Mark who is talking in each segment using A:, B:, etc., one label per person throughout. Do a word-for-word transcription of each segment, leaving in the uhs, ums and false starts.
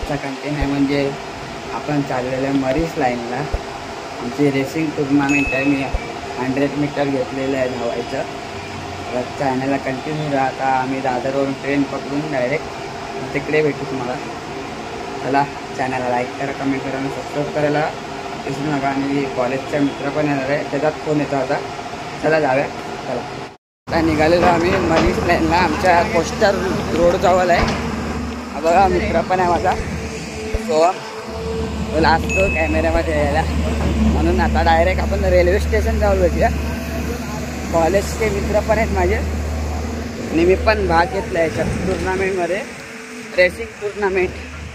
A: आजचा कंटेंट आहे म्हणजे आपण चाललेल्या मरीस लाईनला आमची रेसिंग टुर्नामेंट आहे. मी हंड्रेड मीटर घेतलेलं आहे धावायचं. तर चॅनलला कंटिन्यू राहता. आम्ही दादरवरून ट्रेन पकडून डायरेक्ट तिकडे भेटू तुम्हाला. चला चॅनलला लाईक करा, कमेंट करा आणि सबस्क्राईब करायला विसरू नका. आणि कॉलेजचा मित्र पण येणार आहे, त्याच्यात फोन येतो होता. चला जाऊया. चला आता निघालेलो आम्ही मरीस लाईनला. आमच्या कोस्टर रोड जवळ आहे. बघा मित्र पण आहे माझा सोहम, तो लागतो कॅमेऱ्यामध्ये यायला. म्हणून आता डायरेक्ट आपण रेल्वे स्टेशन जाऊन भेटूया. कॉलेजचे मित्र पण आहेत माझे आणि मी पण भाग घेतला आहे टुर्नामेंटमध्ये, रेसिंग टुर्नामेंट.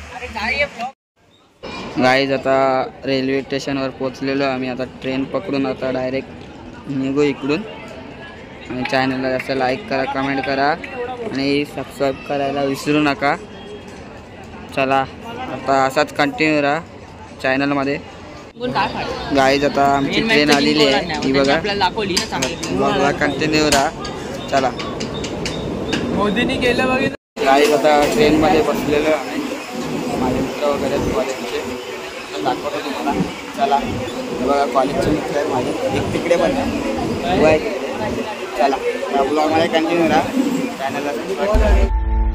A: गाईज आता रेल्वे स्टेशनवर पोचलेलो आम्ही. आता ट्रेन पकडून आता डायरेक्ट निघू इकडून. आणि चॅनलला जास्त लाईक करा, कमेंट करा आणि सबस्क्राईब करायला विसरू नका. चला आता असाच कंटिन्यू राहा चॅनलमध्ये. गाईज आता आमची ट्रेन आलेली आहे ही बघा. ब्लॉगला कंटिन्यू राहा. चला
B: मोदींनी केलं बघितलं.
A: गाईज आता ट्रेनमध्ये बसलेलो आम्ही. माझे मित्र वगैरे कॉलेजचे दाखवतो तुम्हाला. चला बघा कॉलेजचे मित्र आहे माझे, एक तिकडे पण आहे. चला या ब्लॉगमध्ये कंटिन्यू राहा. चॅनलला सबस्क्राईब करा.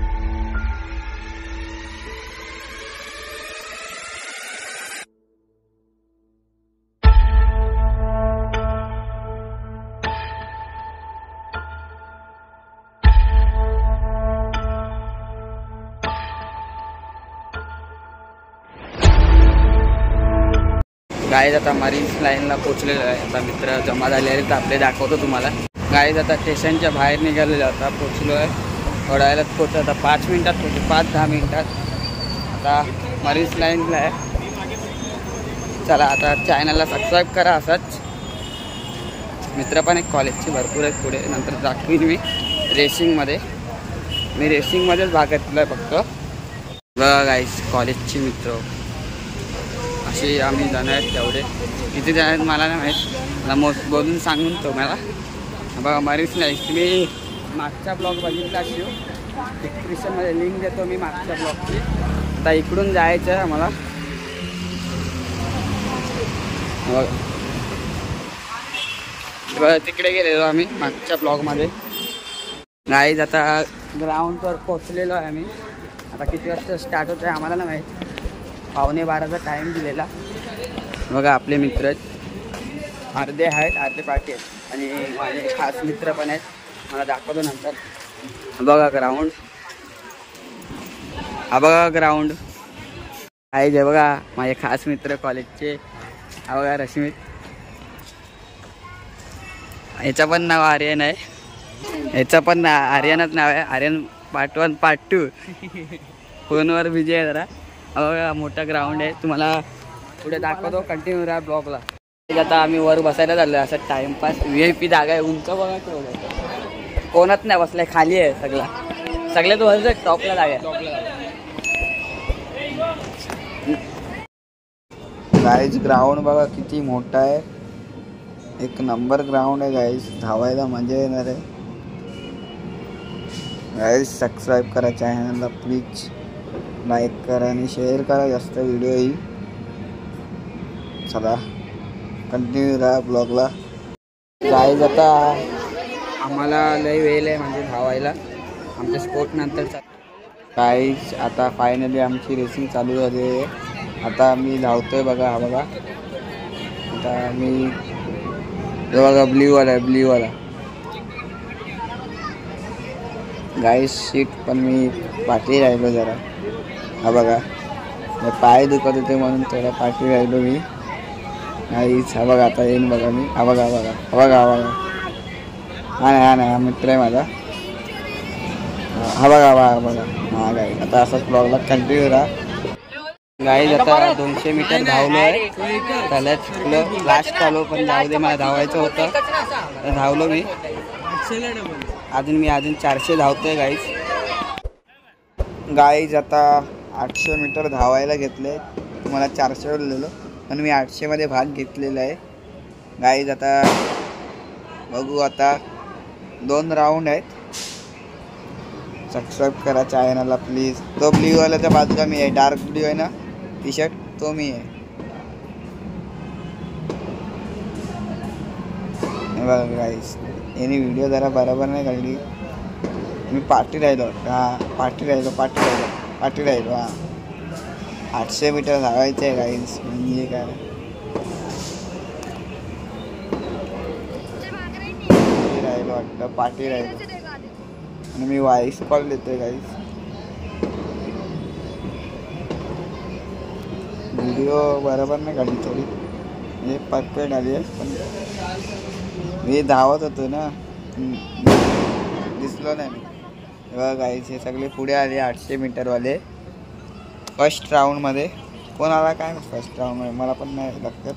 A: गाईज आता मरीस लाईनला पोचलेलो आहे. आता मित्र जमा झाले आहेत, आपले दाखवतो तुम्हाला. गाईज आता स्टेशनच्या बाहेर निघालेलो आता पोचलो आहे. थोड्या वेळात पोचतो, आता पाच मिनटात पोचतो, पाच दहा मिनटात. आता मरीस लाईनला आहे. चला आता चॅनलला सबस्क्राईब करा. असाच मित्र पण एक कॉलेजचे भरपूर आहेत पुढे, नंतर दाखवीन मी रेसिंगमध्ये. मी रेसिंगमध्येच भाग घेतला आहे फक्त. बघा गाईज कॉलेजचे मित्र असे आम्ही जाणार आहेत. तेवढे किती जण आहेत मला नाही माहीत, मला मोस्ट बोलून सांगून तो मला. बघा मरीस नाही, तुम्ही मागचा ब्लॉग बघितला शिव डिस्क्रिप्शनमध्ये लिंक देतो मी मागच्या ब्लॉगची. आता इकडून जायचं आहे आम्हाला. बघा तिकडे गेलेलो आम्ही मागच्या ब्लॉगमध्ये. गाईज आता ग्राउंडवर पोचलेलो आहे आम्ही. आता किती वाजता स्टार्ट होतं आहे आम्हाला नाही माहीत. पावणे बाराचा टाईम दिलेला. बघा आपले मित्र आहेत, अर्धे आहेत अर्धे पार्टी आहेत आणि माझे खास मित्र पण आहेत, मला दाखवतो नंतर. बघा ग्राउंड, हा बघा ग्राउंड आहे जे. बघा माझे खास मित्र कॉलेजचे. हा बघा रश्मित, याचं पण नाव आर्यन आहे. याचं पण आर्यनच नाव आहे. Aryan part one part two. फोनवर बिझी आहे जरा. बघा मोठा ग्राउंड आहे, तुम्हाला पुढे दाखवतो. कंटिन्यू राहा ब्लॉगला. आता आम्ही वर बसायला चाललो आहे. असं टाइमपास. व्ही आय पी जागा आहे. उंच बघा तेवढं, कोणच नाही बसलाय, खाली आहे सगळा. सगळ्यात वर टॉपला जागा आहे. गाईज ग्राउंड बघा किती मोठा आहे, एक नंबर ग्राउंड आहे गाईज. धावायला मजा येणार आहे. गाईज सबस्क्राईब करा चॅनलला प्लीज, लाईक करा आणि शेअर करा जास्त व्हिडिओ ही. चला कंटिन्यू राहा ब्लॉगला. गाईज आता आम्हाला लय वेळ आहे म्हणजे धावायला. आमच्या स्पोर्ट नंतर गाईज आता फायनली आमची रेसिंग चालू झाली आहे. आता मी धावतोय बघा. हा बघा आता मी बघा ब्ल्यूवाला आहे, ब्ल्यूवाला गाईज सीट. पण मी पाठी राहिलो जरा. हा बघा पाय दुखत होते म्हणून थोडा पाठी राहिलो मी. नाहीच. हा बघा आता येईन बघा मी. हा बघा बघा हा बघा हा बघा हा नाही हा नाही हा मित्र आहे माझा. हा बघा हा बघा हा गाईज. आता असंच ब्लॉगला कंटिन्यू राहा. गाईज आता दोनशे मीटर धावलो आहे. त्याला चुकलं, लास्ट आलो पण जाऊ दे, मला धावायचं होतं तर धावलो मी. अजून मी अजून चारशे धावतोय गाईज. गाईज आता आठशे मीटर धावायला घेतले. तुम्हाला चारशे बोललेलो पण मी आठशेमध्ये भाग घेतलेला आहे. गाईज आता बघू, आता दोन राऊंड आहेत. सबस्क्राईब करा चॅनलला प्लीज. तो ब्ल्यूवाल्याच्या बाजूला मी आहे, डार्क ब्ल्यू आहे ना टी शर्ट, तो मी आहे. बघा गाईस, याने व्हिडिओ जरा बरोबर नाही काढली. मी पाठी राहिलो. हां पाठी राहिलो पाठी राहिलो पाठी राहिलो हां. आठशे मीटर धावायचे आहे गाईस. म्हणजे काय राहिलो वाटतं, पाठी राहिलो. आणि मी व्हॉइस कॉल देतोय गाईस. व्हिडिओ बरोबर नाही काढली थोडी, म्हणजे परफेक्ट आली आहे. पण मी धावत होतो ना, दिसलो नाही मी. बघा गाईस, हे सगळे पुढे आले आठशे मीटरवाले फर्स्ट राऊंडमध्ये. कोण आला काय फर्स्ट राऊंडमध्ये मला पण नाही लक्षात.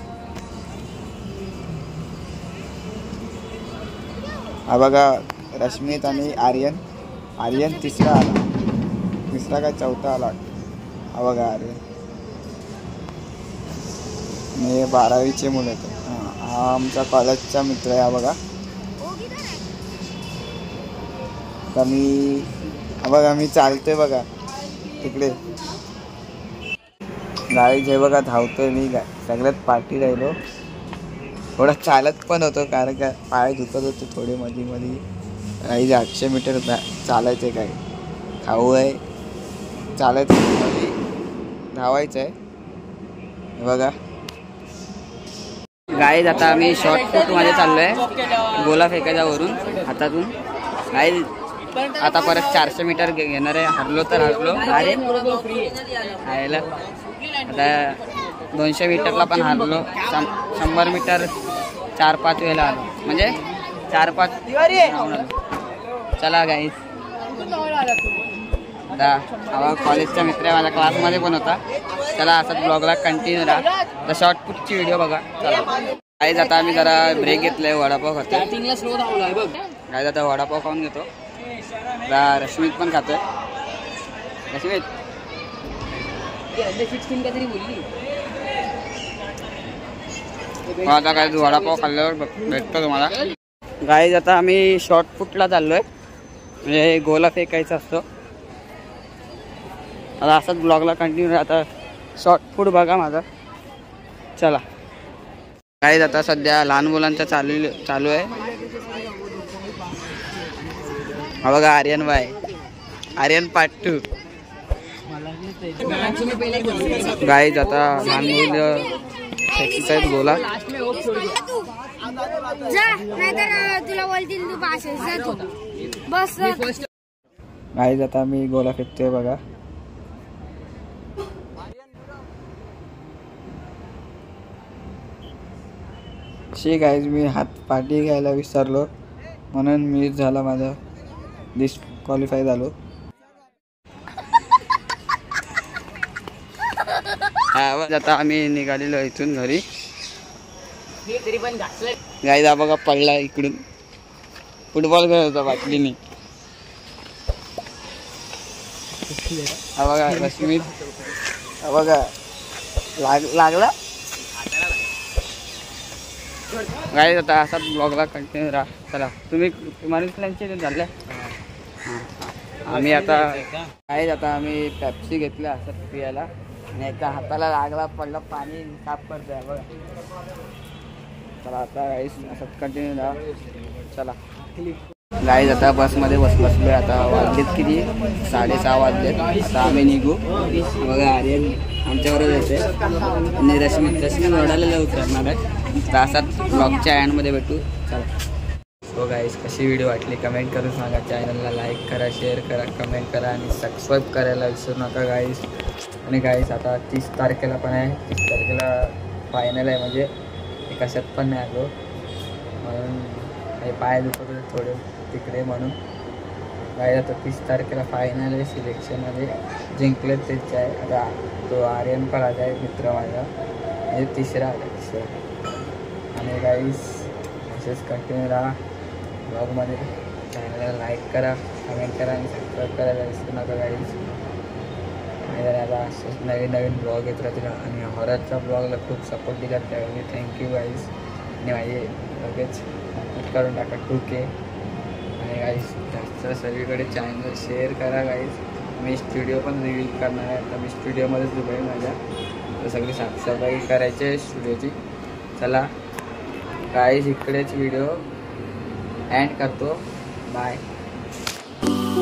A: हा बघा रश्मित आणि आर्यन. आर्यन तिसरा आला, तिसरा काय चौथा आला. हा बघा आर्यन. मी बारावीचे मुलं आहेत. हां हा आमचा कॉलेजचा मित्र आहे. हा बघा. आता मी हा बघा मी चालतोय बघा तिकडे. गाडी जे बघा धावतोय मी. गा सगळ्यात पाठी राहिलो. थोडा चालत पण होतो कारण का पाय दुखत होते थोडे मध्ये मध्ये. काही आठशे मीटर चालायचं आहे, काय खाऊ आहे, चालायचं मध्ये धावायचं आहे. बघा गाईज, आता आम्ही शॉर्टपुटमध्ये चाललो आहे, गोला फेकायच्या वरून हातातून. गाईज आता परत चारशे मीटर घेणार आहे. हरलो तर हरलो. अरे आयला आता दोनशे मीटरला पण हरलो. शंभर मीटर चार पाच वेळेला आलो, म्हणजे चार पाच. चला गाईज, आता हा कॉलेजचा मित्र आहे, माझ्या क्लासमध्ये पण होता. चला असंच ब्लॉगला कंटिन्यू राहा. तर शॉर्टपुटची व्हिडिओ बघा. चला गाईज, आता आम्ही जरा ब्रेक घेतलाय, वडापाव खातोय. गाईज आता वडापाव खाऊन घेतो. आता रश्मित पण खातोय. रश्मित आता काय वडापाव खाल्ल्यावर भेटतो तुम्हाला. गाईज आता आम्ही शॉर्टपुटला चाललोय, म्हणजे गोला फेकायचा असतो. आता असंच ब्लॉगला कंटिन्यू. आता शॉर्टपुट बघा माझा. चला गाईज, आता सध्या लहान मुलांचा चालू चालू आहे. हा बघा Aryan bye, Aryan part two. Guys आता लहान मुलं एक्सरसाइज गोला. गाईज आता मी गोला फेकतोय बघा. शी गाईज, मी हात पाठी घ्यायला विसरलो म्हणून मिस झाला माझा, डिस्क्वालिफाय झालो. आता आम्ही निघालेलो इथून घरी. गाईज हा बघा पडला इकडून, फुटबॉल खेळत होता बाटलीने. हा बघा रश्मित, हा बघा लाग लागला. गाईज आता असाच ब्लॉगला कंटिन्यू राहा. चला तुम्ही मरीन झाले. आम्ही आता गाईज आता आम्ही पेप्सी घेतलं असं पियाला, आणि एका हाताला लागला, पडला, पाणी साफ करतोय बघा. चला आता गाईज असंच कंटिन्यू राहा. चला गाईज आता बसमध्ये बस बसलोय. आता वाजलेत किती, साडेसहा वाजलेत. आता आम्ही निघू. बघा आर्यन आमच्याबरोबर येते आणि रश्मी रश्मी रडायला उतरणार आहे. तर असाच ब्लॉगच्या एंडमध्ये भेटू. चला. सो गाईज, कशी व्हिडिओ वाटली कमेंट करून सांगा. चॅनलला लाईक करा, शेअर करा, कमेंट करा आणि सबस्क्राईब करायला विसरू नका गाईज. आणि गाईज आता तीस तारखेला पण आहे. तीस तारखेला फायनल आहे, म्हणजे ते कशात पण नाही आलो म्हणून काही पाय दुखत होते थोडे तिकडे म्हणून. गाईज आता तीस तारखेला फायनल आहे. सिलेक्शनमध्ये जिंकले तेच आहे. आता तो आर्यन पण आला आहे मित्र माझा, म्हणजे तिसरा आला तिसरा. आणि गाईज असेच कंटिन्यू राहा ब्लॉगमध्ये. चॅनलला लाईक करा, कमेंट करा आणि सबस्क्राईब करायला विसरू नका गाईज. आणि आता असेच नवीन नवीन ब्लॉग येत राहतील. आणि हॉररचा ब्लॉगला खूप सपोर्ट दिला त्यावेळी थँक्यू गाईज. आणि माझे लगेच करून टाका टू के. आणि आणि गाईस जास्त सगळीकडे चॅनल शेअर करा गाईस. मी स्टुडिओ पण रिव्हील करणार आहे आता. मी स्टुडिओमध्येच उभं आहे माझ्या, तर सगळी साफसफाई करायची आहे स्टुडिओची. चला गाईस इकडेच व्हिडिओ एंड करतो. बाय.